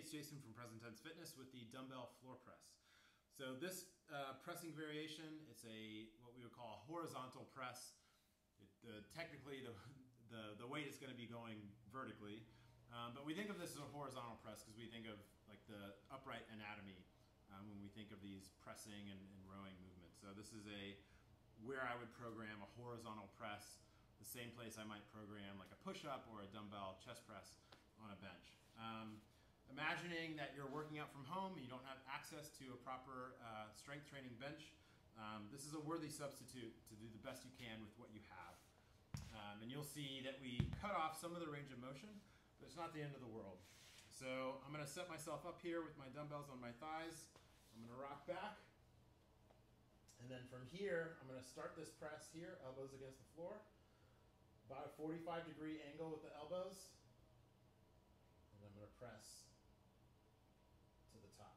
it's Jason from Present Tense Fitness with the dumbbell floor press. So this pressing variation, it's what we would call a horizontal press. Technically, the weight is going to be going vertically, but we think of this as a horizontal press because we think of like the upright anatomy when we think of these pressing and rowing movements. So this is where I would program a horizontal press, the same place I might program like a push-up or a dumbbell chest press on a bench. Imagining that you're working out from home, you don't have access to a proper strength training bench, this is a worthy substitute to do the best you can with what you have. And you'll see that we cut off some of the range of motion, but it's not the end of the world. So I'm going to set myself up here with my dumbbells on my thighs. I'm going to rock back. And then from here, I'm going to start this press here, elbows against the floor. About a 45-degree angle with the elbows. And I'm going to press to the top.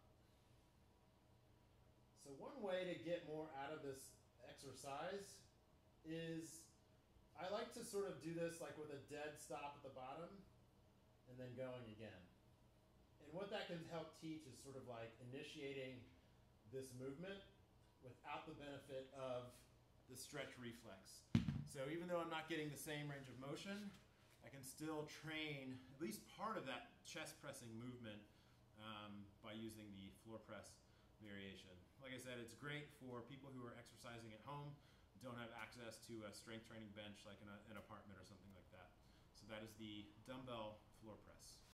So one way to get more out of this exercise is I like to sort of do this like with a dead stop at the bottom and then going again. And what that can help teach is sort of like initiating this movement without the benefit of the stretch reflex. So even though I'm not getting the same range of motion, I can still train at least part of that chest pressing movement by using the floor press variation. Like I said, it's great for people who are exercising at home, don't have access to a strength training bench like in an apartment or something like that. So that is the dumbbell floor press.